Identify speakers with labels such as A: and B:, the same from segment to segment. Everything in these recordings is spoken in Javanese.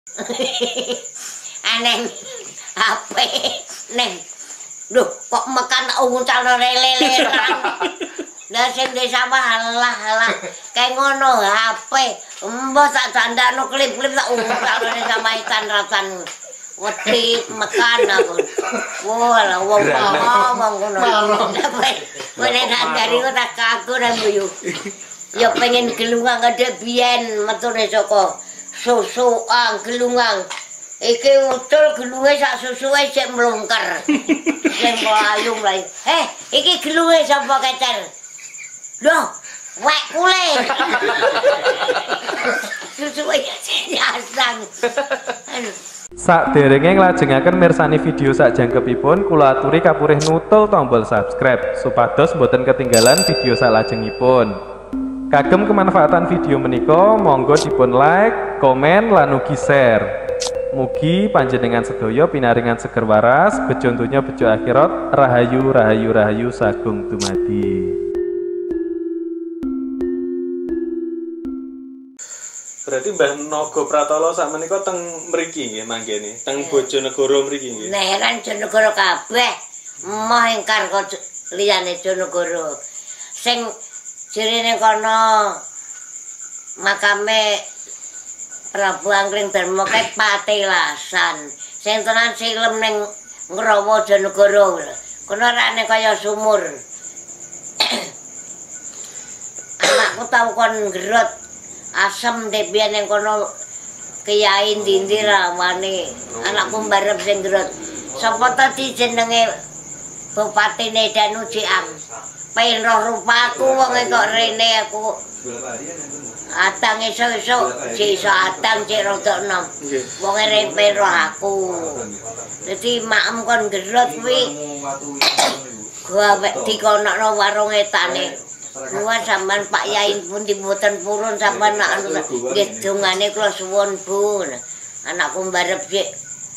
A: Aneh HP neng. Duh, kok makan uncal lele. Lah sing desa halah. Kayak ngono HP. Mbah tak dandakno klip-klip tak uncal sama ikan rasan. Wedi makan aku. Wah, wong ngono. Wene dari ora kaku ra mbuyu. Ya pengen gelungang gede biyen metune saka susuan gelungang. Iki utul gelunge sak susuke sik mlungker. Sing mlayu mlayu. Iki gelunge sapa kecer? Loh, wek kule. Susuke nyasang.
B: Saderenge nglajengaken mirsani video sakjangkepipun kula aturi kapurih nutul tombol subscribe supados boten ketinggalan video salajengipun. Kagem kemanfaatan video menika monggo dipun like, komen lan ugi share. Mugi panjenengan sedaya pinaringan seger waras, bejo donya bejo akhirat, rahayu sagung dumadi. Berarti Mbah Naga Pratala sakmenika teng mriki nggih manggene, teng Bojonegoro mriki nggih.
A: Neran Jonegoro kabeh, moh ingkar kok liyane Jonegoro. Sing jirine kono makame Prabu Angkring Darma kae Patilasan. Sing tenan silem ning Ngrawa Jonegoro. Kono rane kaya sumur. Anakku tau kon nggerut asem debian yang kono kiai ndi rawane anakku mbarep sing nggerut. Sapa tadi jenenge Bupatine Danuciam. Pengen roh rupaku wong kok rene aku. Atang esuk-esuk iso atang cek rada enom. Wong repe roh aku. Dadi makem kon nggerut kuwi gua wek dikonokno warung etane. Gua sampean Pak Yai pun diboten purun sampean anu nggih dongane kula suwun Bu. Anakku mbarep sik.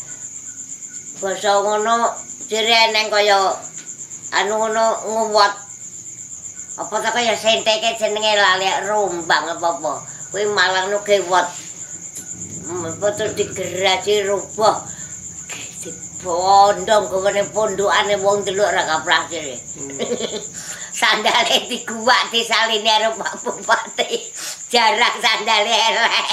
A: Basa ngono jere neng kaya anu ngono nguwat. Apa ta kaya senteke jenenge lalek rombang apa-apa. Kuwi malang nu gewot. Betul digeraji rubah. Dibondong kene pondokane wong delok ra kaprah jere. Sandale diguwak disaline karo Pak Bupati. Jarak sandale elek.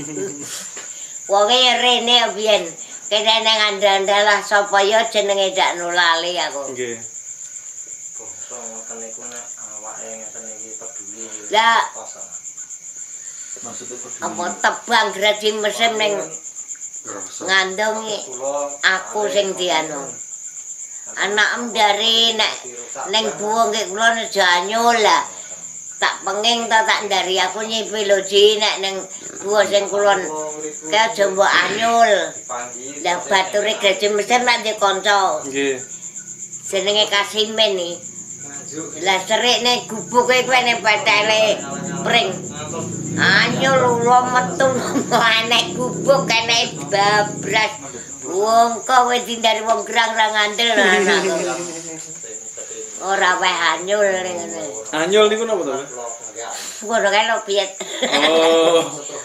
A: Wonge rene biyen kene nang andalah sapa ya jenenge dak nulali aku.
B: Nggih.
C: Bangsa ngoten niku nek awake ngeten iki peduli.
A: Lah
C: maksudnya peduli.
A: apa tebang graji mesin ning ngandung aku sing dianu. Anak dari nek neng buang ke kulon janyol lah tak penging tak dari aku nyipi lo ji nek neng buang sing kulon kayak jombo anyul lah baturi gaji mesin nak dikonco jenenge Kasimen nih lah serik nih gubuk kue nih petele pring anyul ulo metu nek gubuk kene babras wong kowe dari wong gerang ra ngandel anakku. Ora wae anyul ngene.
B: Anyul niku napa to?
A: Ngono kae lho piye.
B: Oh.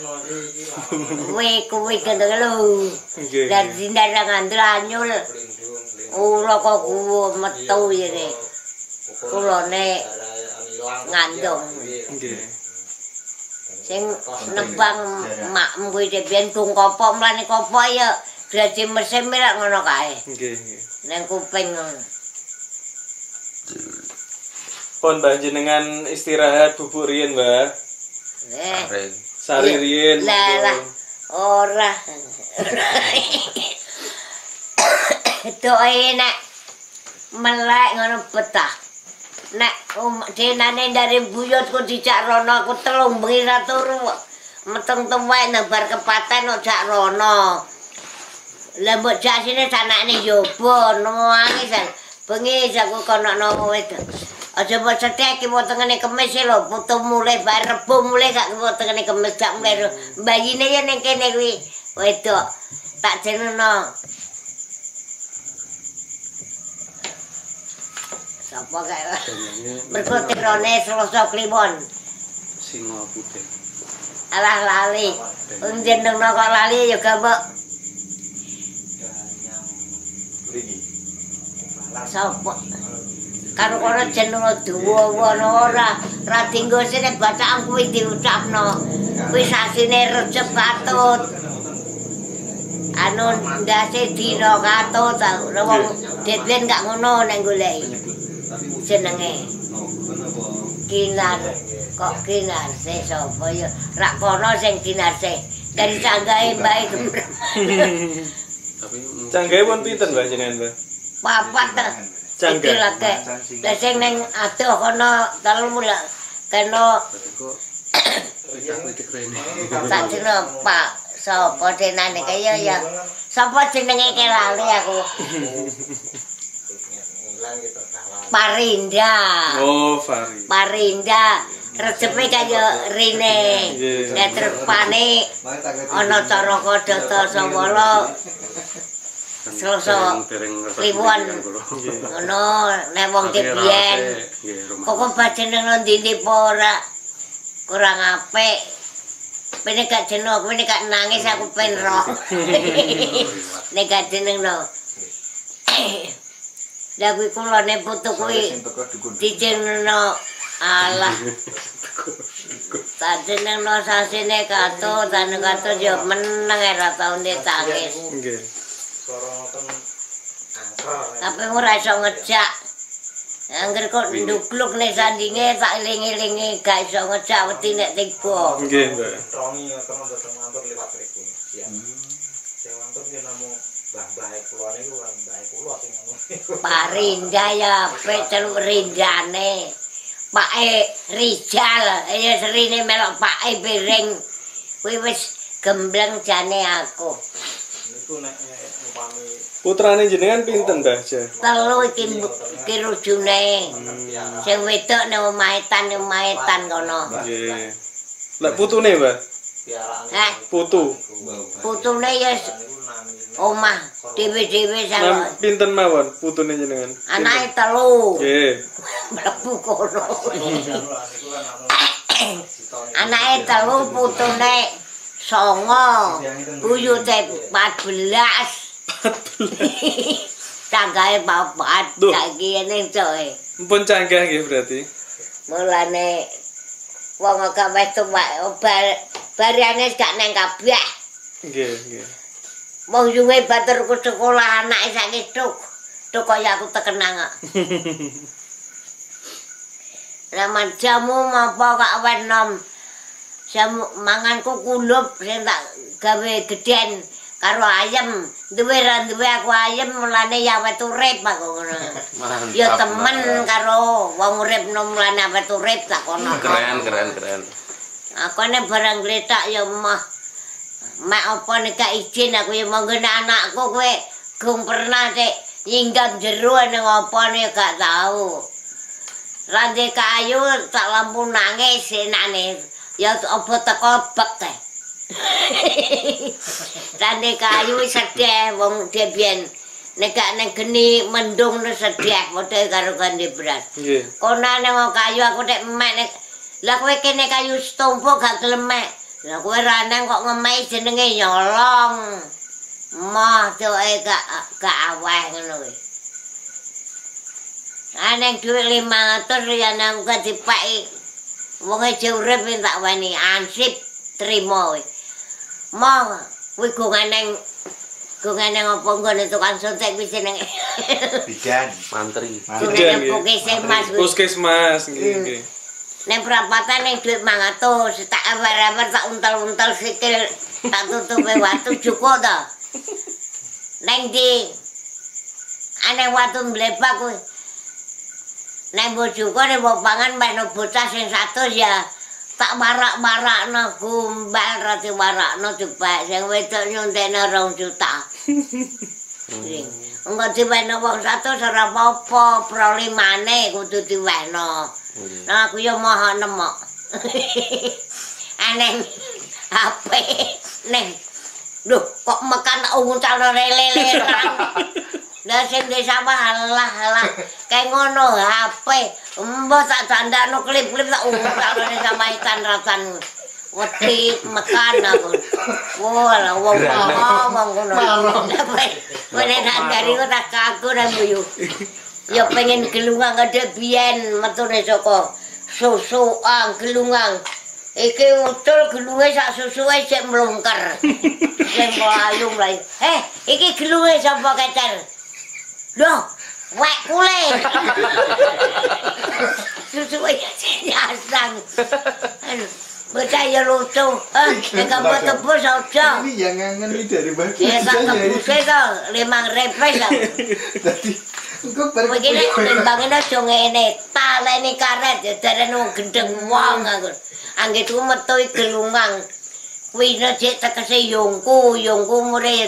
A: Kuwi kene lho. Dan dindar ra ngandel anyul. Ora kok kuwo metu yene. Kulone ngandung.
B: Nggih.
A: Sing nembang makmu kuwi ben tung kopo mlane kopo ya. Graji mesin mirak ngono kae.
B: Nggih, nggih.
A: Nang kuping ngono.
B: Pun panjenengan istirahat bubuk riyen, Mbah. Sari riyen.
A: Lah ora. Doe nek melek ngono betah. Nek denane dari buyutku dijak rono aku telung bengi ra turu. Meteng tuwek nebar kepaten ojak rono. Lah mbok jak sine sanakne yoba nangis bengi aku kono wedok. Aja mbok cetek ki wetengene kemis lho, putu mulai bar Rebo mulai gak wetengene kemis gak mulai bayine ya ning kene kuwi wedok. Tak jenengno. Sapa kae? Mergo tirone Selasa Kliwon.
C: Singa putih.
A: Alah lali. Jenengno kok lali ya gambok. Sapa? Karo kono jeneng dawa ora dinggo sine bacaan kuwi diucapno. Kuwi sasine Recep Katut. Anu ndase dina Katut wong Ditlen gak ngono nek goleki. Jenenge Kinar. Kok Kinarse sapa ya? Rak kono sing Kinarse. Dari canggahe bae.
B: Canggahe pun pinten Mbak jenengan, Mbak?
A: Papat ta. Canggahe lagi. Lah sing ning adoh kono telu mula kena tak jeneng Pak sapa denane kaya ya. Sapa jenenge ke lali aku. Parinda.
B: Oh, Fari.
A: Parinda. Rejepe kaya rene. Nek trepane ana cara Kadata Sawala. Selasa Kliwon. Ngono nek wong biyen. Kok jeneng ndi ora kurang apik. Pene gak jeneng, pene gak nangis aku pen roh. Nek gak jeneng no. Lah kuwi kulone putu kuwi dijenengno alah. Tak jenengno sasine Katut, dan Katut yo meneng ora tau ditangis.
B: Nggih.
A: Tapi ora iso ngejak. Angger kok ndukluk nek sandinge tak eling-elinge gak iso ngejak wedi nek tiba.
B: Nggih, Mbak.
C: Troni ngoten mboten ngantur liwat mriku. Siap. Sing ngantur ki namung mbah-mbah kula niku kan mbah kula sing ngono.
A: Parinda ya pe celuk rindane. Pake Rijal, ya serine melok pake Bereng. Kuwi wis gembleng jane aku.
C: Niku nek upami
B: Putrane jenengan pinten, Mbah?
A: Telu iki rujune. Sing wedok nek omahe-tan kono.
B: Nggih. Lek putune, Mbah?
A: Hah?
B: Putu.
A: Putune ya omah dhewe-dhewe
B: Nam
A: sama.
B: pinten mawon putune jenengan?
A: Anake telu.
B: Nggih.
A: Mlebu kono. Anake telu putune 9. Buyute 14. Canggahe papat saiki ning coe.
B: Mpun canggah nggih berarti.
A: Mulane wong gak wis tuwek bariane gak nang kabeh.
B: Nggih, nggih.
A: Mau yuwe baturku sekolah anake saiki tuk kaya aku tekenang kok. Raman jamu apa kok wenom. Jamu manganku kulup sing tak gawe gedhen karo ayam. Duwe ra duwe aku ayam mulane ya wet urip aku ngono. Ya temen karo wong urip mulane wet urip tak kono.
D: Keren.
A: Aku nek barang gletak ya mah mak apa nek gak izin aku ya monggo anakku kowe gong pernah sik nyinggam jero ning opane gak tau. Rande kayu tak lampu nangis enane ya apa teko bek teh. Rande kayu sedih wong dhebian nek gak ning geni mendung sedih padha karo gandhe beras.
B: Nggih.
A: Konane wong kayu aku nek mek lah kowe kene kayu stompo gak gelem mek. Lah kowe raneng kok ngemehi jenenge nyolong. Mah doe gak aweh ngono kuwi. Aneng dhuwit 500 ya nang gak dipeki. Wong e urip tak wani ansip trimo kuwi. Mah kuwi gonganeng apa nggone tukang suntik kuwi jenenge.
D: Bidan, mantri.
B: Puskesmas nggih, nggih.
A: Nek perapatan ning dhuwit 500 tak abar-abar tak untel-untel sikil tak tutupe watu cukup to. Neng di aneh watu mlebak kuwi. Nek bojoku nek mbok pangan meno bocah sing 100 ya tak marak-marakno gombal ra diwarakno dipek sing wedok nyuntekno 2 juta. Engko diwehno wong 100 ora apa-apa, prolimane kudu diwehno. Nah aku yo moho nemok. Aneh ape neng. Lho kok mekan uncal lele lah sing desa halah kayak ngono HP mbok tak dandakno klip-klip tak uncal sama ikan rasan wedi mekan aku. Wah, wong ngomong ngono. Wene nak dari kok tak kaku nang mbuyu. Ya pengen gelungang gede biyen metune saka susuan gelungang. Iki utul gelunge sak susuke sik mlungker. Sing mlayu mlayu. Iki gelunge sapa kecer? Loh, wek kule. Susuke nyasang. Bocah ya lucu. Nek kamu tebus aja.
E: Ini yang ngangen ini dari bagi.
A: Ya sak tebuse to 5.000 to.
E: Dadi engko bar
A: Begini timbangin aja ngene, taleni karet ya derene wong gendeng wong aku. Angge ku metu gelungang. Kuwi nek tekese yungku umure ya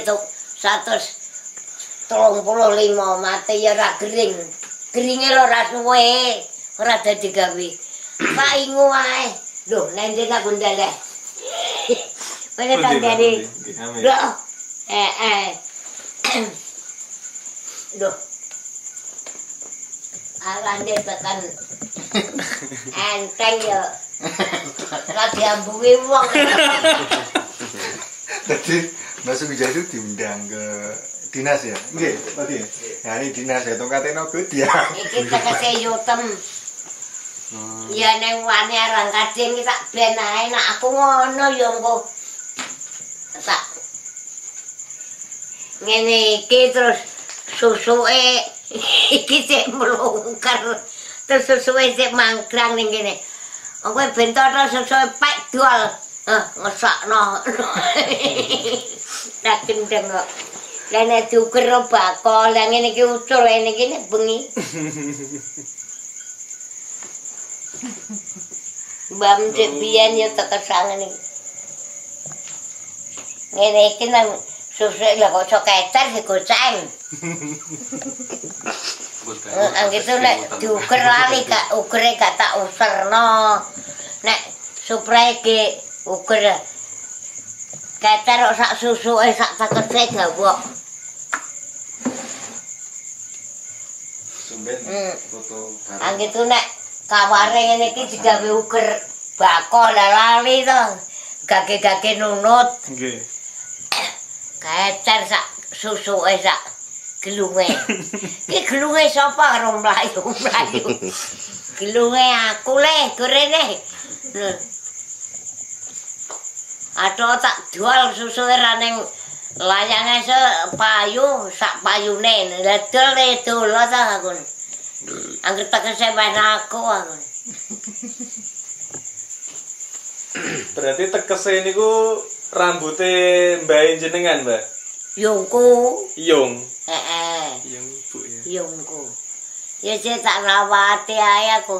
A: 135 mati ya ora gering. Geringe lho ora suwe, ora dadi gawe. Pak ingu wae. Loh, nek aku ndaleh. Wene tandani. Loh. Loh. Alande tekan enteng ya. Ora diambuhi wong.
E: Dadi Mas Wijaya diundang ke dinas ya? Nggih, Pak Di. Nah, ini dinas ya tongkate nogo dia.
A: Iki tekese yutem. Ya neng wani arang kadang tak ben ae nek aku ngono ya engko. Tak. Ngene iki terus susuke iki sik mlungker. Terus susuke sik mangkrang ning kene. Kowe bentono susuke pek dol. Ngesakno. Tak gendeng kok. Lah nek diukur bakal, lah ngene iki ucul ngene iki nek bengi. Mbam cek biyen ya tak kesangen iki. Ngene iki nang susuk lho kok kecer digoceng. Angge itu nek diukur lali gak ukure gak tak userno. Nek supaya ke ukur kecer kok sak susuke sak tekese gawok.
E: Sumben foto
A: Angge itu nek kaware ngene iki digawe ukur bako lali to. Gage-gage nunut.
B: Nggih.
A: Kecer sak susuke sak gelunge. Iki gelunge sapa karo mlayu. Gelunge aku le gorene. Ato tak jual susuke ra ning layange payu sak payune. Ledol dolo ta aku. Angger tekese aku.
B: Berarti tekese niku rambuté mbae jenengan, Mbak?
A: Yungku.
B: Yung.
A: Heeh.
B: Yung Ibu ya.
A: Yungku. Ya sik tak rawati ae aku.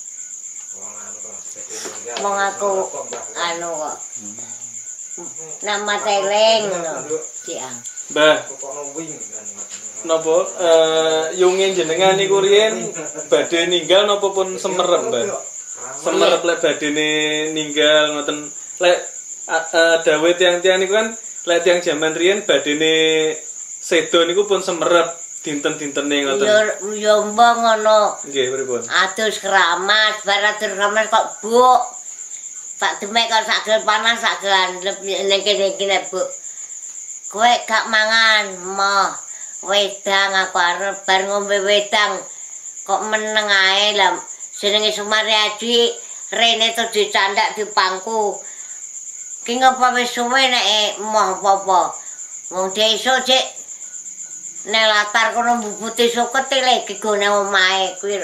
A: Wong aku anu kok. Nama teleng ngono. Siang.
B: Mbah, napa yunge jenengan niku riyen badhe ninggal napa pun semerep, Mbah? Semerep lek badene ninggal ngoten. Lek dawuh tiang-tiang niku kan lek tiang jaman riyen badene sedo niku pun semerep dinten-dintene ngoten.
A: Ya mbok ngono.
B: Nggih, pripun?
A: Atus keramas, bar atus keramas kok buk. Tak demek kok sak gel panas sak gel andlep ning kene Bu. Kowe gak mangan, moh. Wedang aku arep bar ngombe wedang. Kok meneng ae lah. Jenenge Sumari Aji, rene to dicandak di pangku. Ki ngapa wis suwe nek moh apa-apa. Wong desa cek nek latar kono mbubuti suket lek gone omahe kuwi.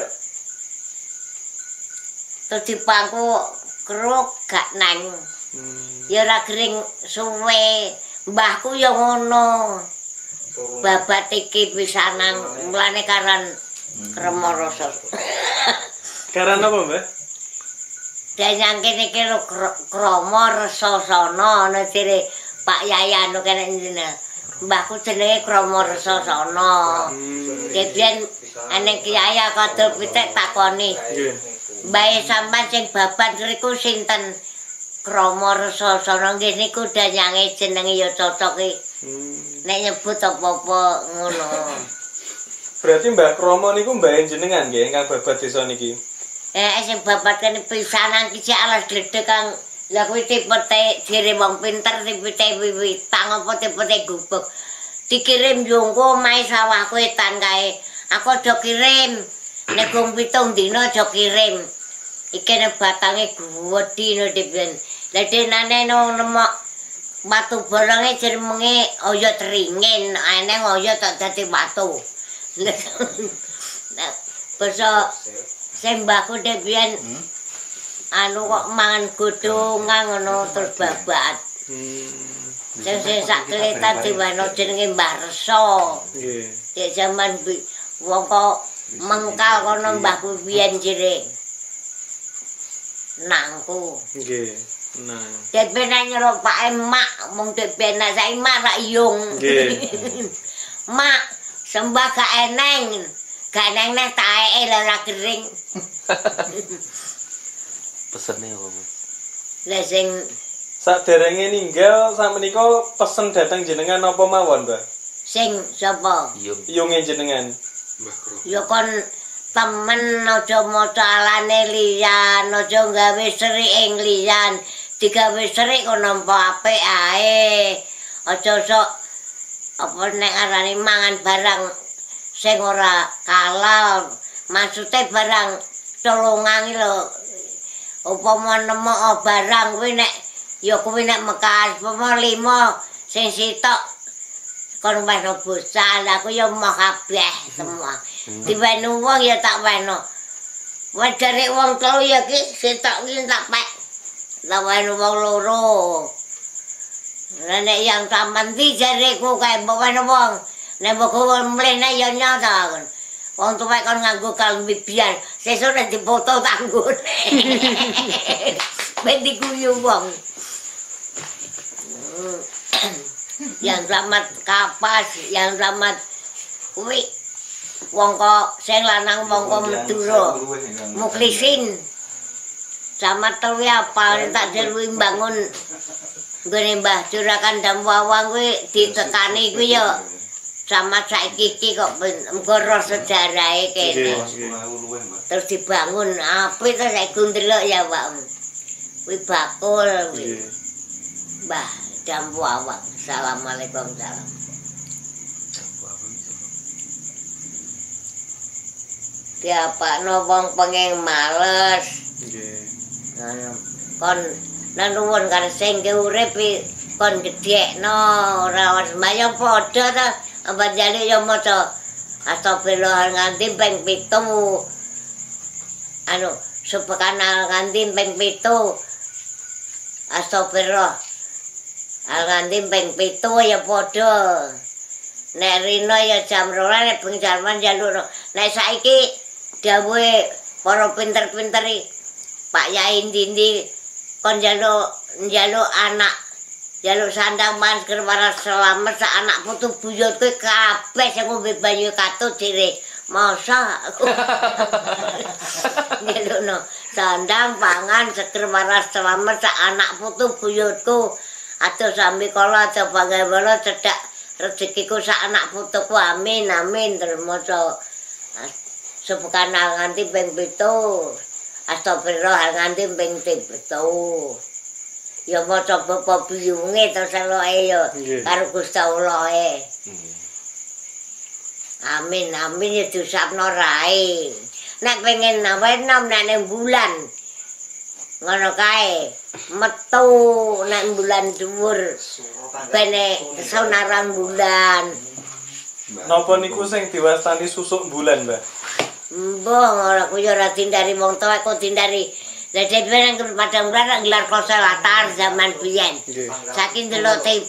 A: To di pangku keruk gak nang. Ya ora gering suwe. Mbahku ya ngono. Babat iki pisanan mulane karan Kremoroso.
B: Karan apa, Mbak?
A: Dan kene iki lho Kromorsosono ana cire Pak Yayan kene njene. Mbahku jenenge Kromorsosono. Kebiyen ana kiai kadul pitik takoni.
B: Nggih.
A: Mbae sampean sing babat riku sinten? Kromorsosono nggih niku danyange jenenge ya cocok iki. Nek nyebut apa-apa ngono.
B: Berarti Mbah Kromo niku mbae jenengan nggih ingkang babat desa niki.
A: Sing babat kene pisanan iki alas gledhe kang Lah kuwi tipete jere wong pinter tipete wiwitang apa tipete gubuk. Dikirim jongko omahe sawahku etan kae. Aku aja kirim. Nek gong 7 dina aja kirim. Iki nek batange gedhi no diben. Lah denane nemok batu bolonge jenenge oyot ringin, eneng oyot tak dadi batu. Nah, basa sembahku dek biyen anu kok mangan godhongan ngono terus babat. Sing sak kletan diwano jenenge Mbah Reso. Nggih. Dek jaman wong kok mengkal kono mbahku biyen jere. Nangku. Nggih. Nah. Dek benak nyerok Pak Emak mung dek benak saiki mak rak yung. Nggih. Mak sembah gak eneng. Gak eneng neh taeke lho ora kering.
D: Pesene apa, Mas?
A: Lah sing
B: Saderenge ninggal sakmenika pesen datang jenengan apa mawon, Mbah?
A: sing sapa?
B: Yunge jenengan.
A: Ya kon temen aja maca alane liyan, aja gawe serik ing liyan. Digawe serik kok nampa apik ae. Aja sok apa nek arane mangan barang sing ora halal. Maksude barang colongan iki lho. Upama nemok barang kuwi nek ya kuwi nek mekas upama 5 sing sitok kon weno bosal aku ya mau kabeh semua. Diwenu wong ya tak weno. Wadare wong telu ya ki sitok ki tak pek. Lah wenu wong loro. Lah nek yang taman di jareku kae mbok weno wong. Nek mbok mlene ya nyata kon. Wong tuwek kon nganggo kalung bibian, sesuk nek dipoto tak nggone. Ben diguyu wong. Yang selamat kapas, yang selamat kuwi wong kok sing lanang wong kok Madura. Muklisin. Sama telu apa tak deluwi bangun nggone Mbah Jurakan Dam Wawang kuwi ditekani kuwi ya. Sama saiki iki kok engko roh sejarahe kene. Terus dibangun apik terus saiki ndelok ya, Pak. Kuwi bakul kuwi. Mbah Dam Wawang. Assalamualaikum salam. Diapakno wong pengen males. Nggih. Kon nuwun kan sing urip kon gedhekno ora sembayang padha ta. Apa jane yo maca astagfirullah nganti ping 7. Anu sepekanal nganti ping 7. Astagfirullah. Nganti ping 7 ya padha. Nek rino ya jam 2 nek ping jaman jaluk. Nek saiki dawuhe para pinter-pinteri Pak Yai Dindi kon njaluk anak jaluk sandang masker waras selamat sak anak putu buyut kowe kabeh sing ngombe banyu katut jere. Masa aku ngelukno sandang pangan seger waras selamat sak anak putu buyutku. Atus sami kala aja bangga cedak rezekiku sak anak putuku amin amin terus maca sepekanal nganti ping 7. Astagfirullah nganti ping 7. Ya maca bapa biyunge terus eloke ya karo Gusti Allah e. Amin amin ya disapno rae. Nek pengen nom nek bulan. Ngono kae. Metu nek bulan dhuwur. Bene sonarang bulan.
B: Napa niku sing diwastani susuk bulan, Mbah?
A: Mbah ora ku ya ora tindari wong tuwa kok tindari. Lah dhewe nang padang ora gelar konsel latar zaman biyen. Saking delok TV.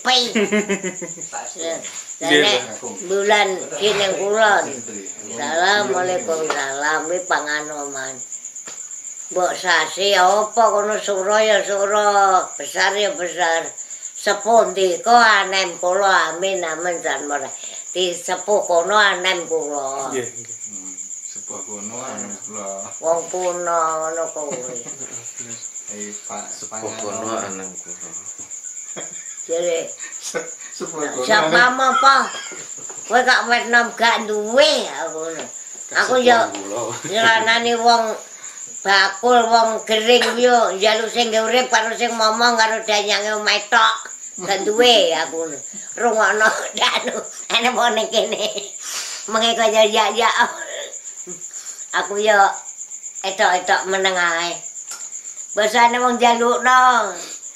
A: Lah bulan kene kulon. Assalamualaikum salam wi panganoman. Mbok sasi apa kono sura ya sura, besar ya besar. Sepundi kok anem kula amin amin jan ora. Di sepuh kono anem kula.
B: Nggih, nggih.
E: Sepuh kono anem kula.
A: Wong kuno ngono kuwi.
E: Pak
D: Sepuh kono anem kula.
A: Jadi
E: sepuh kono.
A: siapa apa? Kowe gak wenom gak duwe aku. Aku yo nyeranani wong bakul wong gering yo njaluk sing urip karo sing momong karo danyange omahe tok. Gak duwe aku. Rungokno danu ana wong ning kene. Mengko kaya ya. Aku yo etok-etok meneng ae. Basane wong njalukno.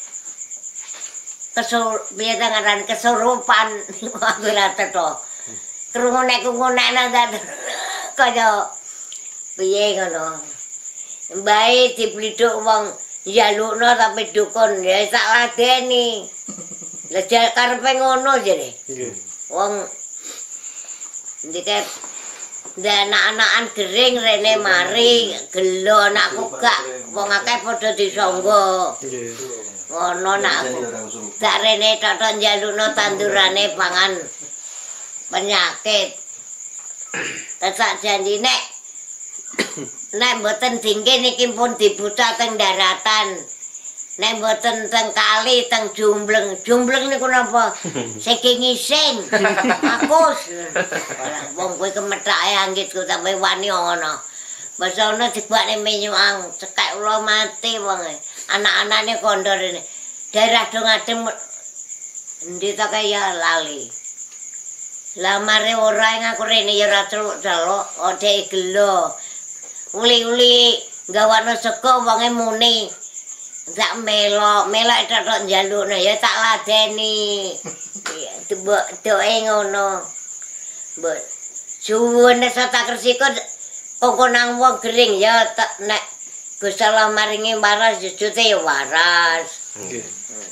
A: Biar ngaran kesurupan aku ora teto. Krungu nek ngono kaya piye ngono. Bae dipliduk wong njalukno tapi dukun ya sak ladeni. Lah karepe ngono jere. Nggih. Wong ndike anak-anakan gering rene mari gelo anakku gak wong akeh padha disangga. Nggih. Ngono nak sak rene tok njalukno tandurane pangan penyakit. Tesak janji nek mboten dingke niki pun dibuta teng daratan. Nek mboten teng kali teng jumbleng. Jumbleng niku napa? Saking ngising. Akus. Wong kowe kemethake anggitku sampe wani ngono. Basa ono dibakne menyuang, cekak ula mati wong. Anak-anakne kondor ini. Daerah do ngadem endi to kaya lali. Lah mare ora ngaku rene ya ora celuk-celuk, ode gelo. Uli-uli gawano sego wonge muni. Sak melok tok njalukno ya tak ladeni. Mbok doe ngono. Mbok suwun tak kresiko kok nang wong gering ya nek Gusti Allah maringi waras jujute ya waras. Nggih.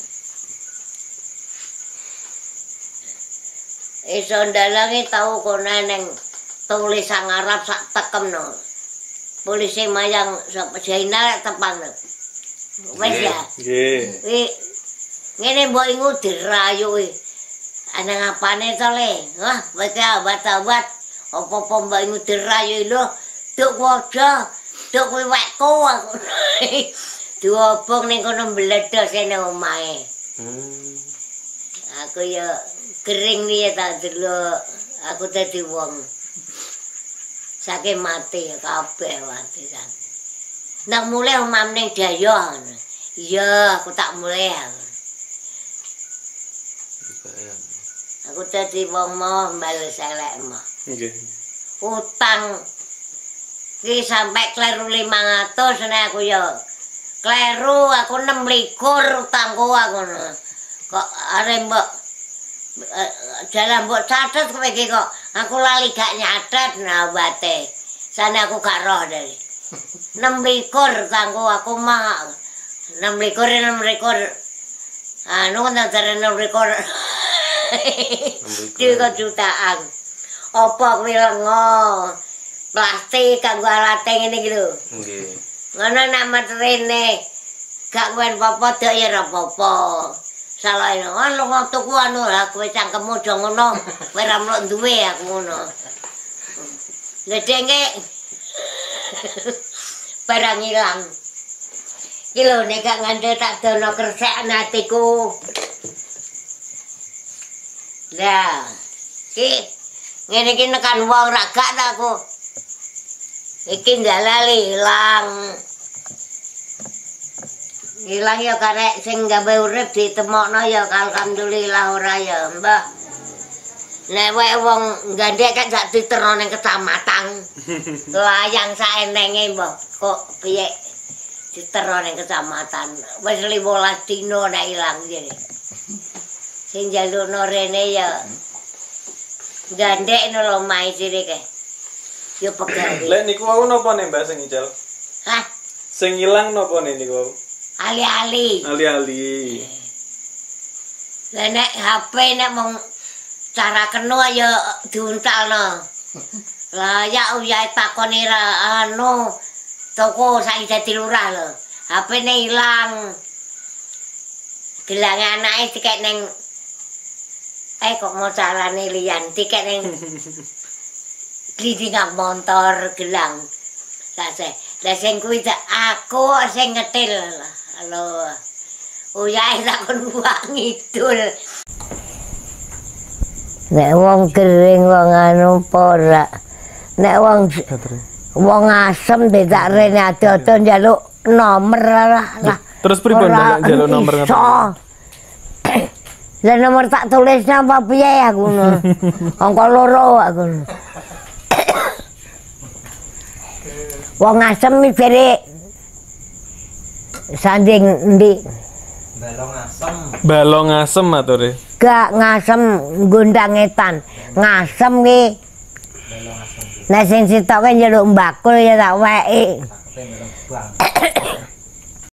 A: Iso ndalange tau kono neng tulisan Arab sak tekemno. Polisi mayang sapa Jainal tepang. Wes ya. Nggih. Ngene mbok ingu dirayu iki. Ana ngapane to le? Wah, wis obat-obat apa-apa mbok ingu dirayu lho. Tuk waja, tuk wekku aku. Diobong ning kono mbledhos ene omahe. Aku ya kering nih tak delok. Aku dadi wong. Saking mati ya kabeh mati kan. Nak mulai omam ning daya. Iya, aku tak mulai. Aku dadi wong mau bales elek mah. Nggih. Utang iki sampai kleru 500 nek aku ya. Kleru aku 26 utangku aku. Kok are mbok jalan mbok catet kowe iki kok. Aku lali gak nyatet nawate. Sane aku gak roh dari. 26 utangku aku mah. 26. Anu nang jare 26. 3 jutaan. Apa kuwi lengo? Plastik kanggo alate ngene iki lho. Nggih. Ngono nek metrene gak kuwen apa-apa dok ya ora apa-apa. Salah ngono lunga tuku anu lah kowe cangkemmu do ngono. Kowe ra mlok duwe aku ngono. Ledenge barang ilang. Iki lho nek gak ngandel tak dono kersekan atiku. Lah, iki ngene iki nekan wong ra gak aku. Iki ndalali ilang. Ilang ya karek sing gawe urip ditemokno ya alhamdulillah ora ya, Mbah. Nek wae wong gandhek kan sak diterno ning kecamatan. Layang saenenge, Mbah. Kok piye diterno ning kecamatan. Wis 15 dina nek ilang jere. Sing njalukno rene ya gandhekno lho mae sirike. Yo pegawe.
B: Lek niku wau napa nek Mbak sing ical?
A: Hah?
B: Sing ilang napa niku wau?
A: Ali-ali.
B: Ali-ali.
A: Lah nek HP nek mung cara kena ya diuntalno. Lah ya uyahe takoni ra anu toko saiki dadi lurah lho. HP-ne ilang. Gelang anake dikek ning kok mau carane liyan dikek ning glidingan motor gelang. Lah sing kuwi aku sing ngetil. Halo. Uyahe takon wak ngidul. Nek wong kering wong anu ora. Nek Wong asem dedak rene ado-ado njaluk nomor lah.
B: Terus pripun njaluk nomor ngoten?
A: Lah nomor tak tulis napa piye aku ngono. Angka 2 aku. Wong asem mikire sanding ndi?
B: Balong asem atore.
A: Gak ngasem gondang etan. Ngasem ki. Nek sing sitoke njaluk mbakul ya tak weki.